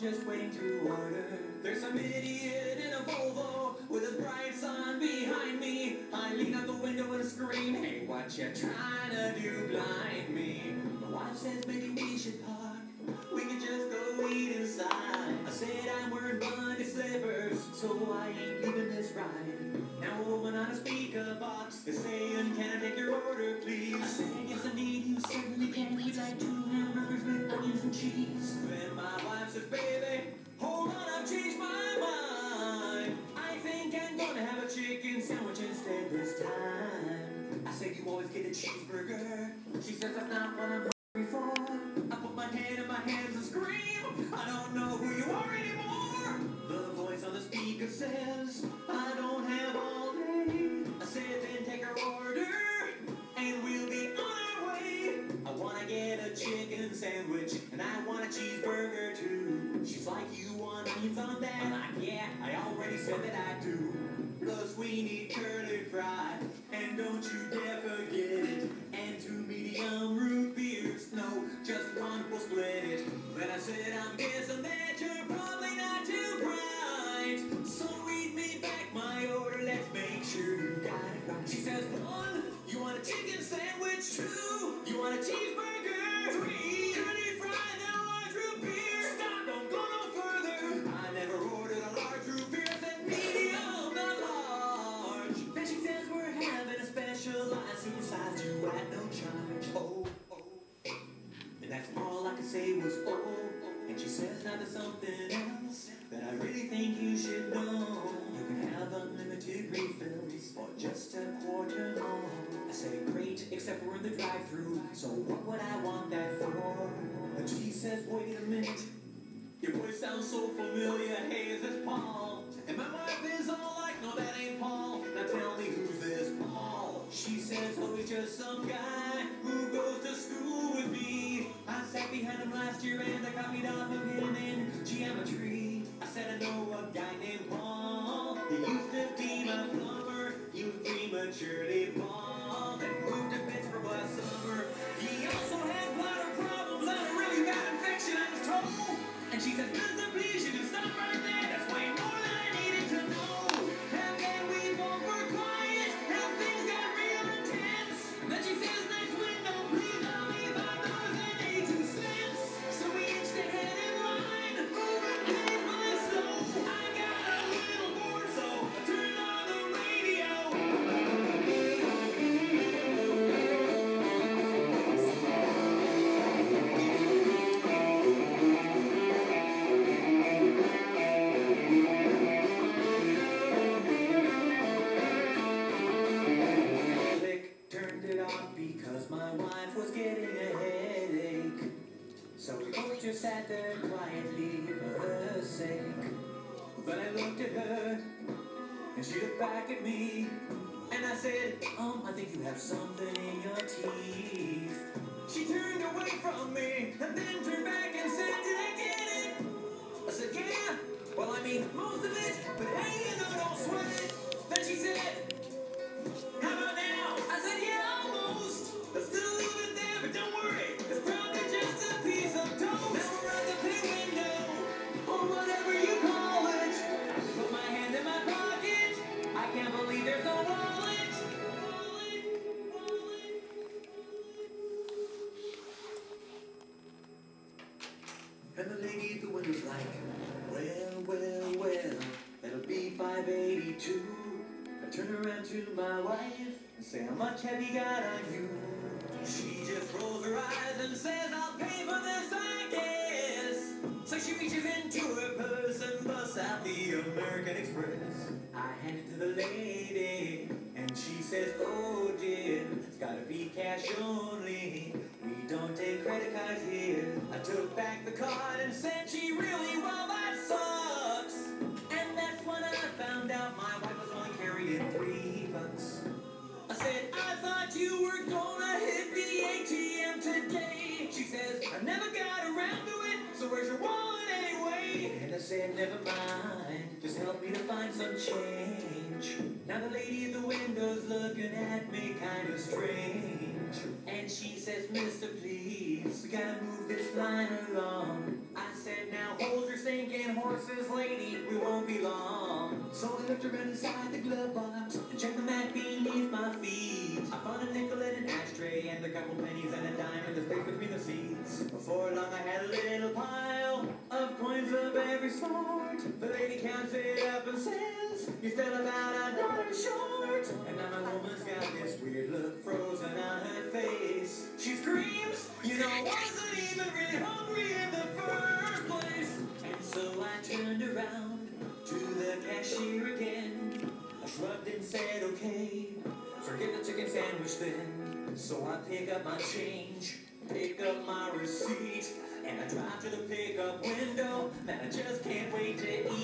just waiting to order. There's some idiot in a Volvo with his bright sun behind me. I lean out the window and scream, hey, what you trying to do, blind me? My wife says maybe we should park, we can just go eat inside. I said I'm wearing bunny slippers, so I ain't leaving this ride. Now a woman on a speaker box is saying, can I take your order, please? I said, yes indeed, you certainly can. We'd like 2 hamburgers with onions and cheese. Then my wife says, baby, hold on, I've changed my mind. I think I'm gonna have a chicken sandwich instead this time. I said, you always get a cheeseburger. She says, that's not what I'm hungry for. I put my head in my hands and scream, I don't know who you are anymore. The voice on the speaker says, I don't have all day. I said, then take our order and we'll be on our way. I wanna get a chicken sandwich and I want a cheeseburger too. She's like, you want onions on that? I'm like, yeah, I already said that I do. Plus we need curly fries, and don't you dare forget it. And 2 medium root beers, no, just one will split it. Then I said, I'm guessing that you're probably not too bright, so read me back my order, let's make sure you got it right. She says, 1, you want a chicken sandwich? 2, you want a cheeseburger? 3, curly fries and large root beer. Stop, don't go no further. I never ordered a large root beer, said medium, not large. Then she says, we're having a special supersized you at no charge. Oh, oh. And that's all I could say was oh. And she says, now there's something else that I really think you should know. You can have unlimited refills for just a quarter more. I said, great, except we're in the drive-thru, so what would I want that for? And she says, wait a minute, your voice sounds so familiar, hey, is this Paul? And my wife is all like, no, that ain't Paul. Now tell me, who's this Paul? She says, oh, he's just some guy who goes to school with me. I sat behind him last year and I copied off of him in geometry. I said, I know a guy named Paul. He used to be my plumber. He was prematurely bald and moved to Pittsburgh last summer. He also had bladder problems and a really bad infection on his toe. And she says, Mister, please, you can stop right there. That's way more than I needed to know. And then we both were quiet and things got real intense. And then she says, next window, please don't leave out doors and 82 cents. So we inched ahead in line, moving painfully slow. I got a little bored, so I turned on the radio. Turned it off because my wife was getting a headache. So we both just sat there quietly for her sake. Then I looked at her and she looked back at me. And I said, I think you have something in your teeth. She turned away from me and then turned back and said, did I get it? I said, yeah. Well, I mean, most of it, but hey, you know, don't sweat it. Then she said, how about now? I said, yeah, almost. There's still a little bit there, but don't worry. It's probably just a piece of toast. Now we're at the pay window, or whatever you call it. I put my hand in my pocket. I can't believe there's no wallet. And the lady at the window's like, well, that'll be $5.82. I turn around to my wife and say, how much have you got on you? She just rolls her eyes and says, I'll pay for this, I guess. So she reaches into her purse and busts out the American Express. I hand it to the lady and she says, oh dear, it's gotta be cash only. We don't take credit cards here. I took back the card and said, gee, really? Well, that sucks. And that's when I found out my wife was only carrying $3. I said, I thought you were gonna hit the ATM today. She says, I never got around to it, so where's your wallet anyway? And I said, never mind, just help me to find some change. Now the lady at the window's looking at me kind of strange. And she says, mister, please, we gotta move this line along. I said, now hold your stinking horses, lady, we won't be long. So I looked around inside the glove box and checked the mat beneath my feet. I found a nickel and an ashtray and a couple pennies and a dime in the space between the seats. Before long I had a little pile of coins of every sort. The lady counts it up and says, you're still about $1 short. And now my woman's got this weird look frozen on her face. She screams, you know, I wasn't even really hungry in the first place. And so I turned around to the cashier again. I shrugged and said, okay, forget the chicken sandwich then. So I pick up my change, pick up my receipt, and I drive to the pickup window. Man, I just can't wait to eat.